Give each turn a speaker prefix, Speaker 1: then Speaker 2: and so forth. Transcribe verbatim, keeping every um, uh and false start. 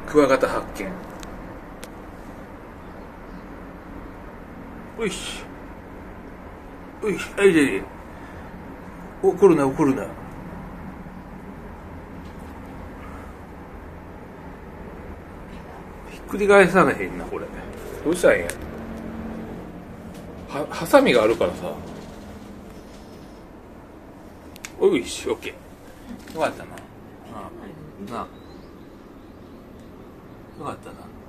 Speaker 1: クワガタ発見。おいしおいし、あいでいで、怒るな怒るな。ひっくり返されへんなこれ。どうしたらええんや。はハサミがあるからさ。おいし、オッケー。よかったな。ああなあよかったな。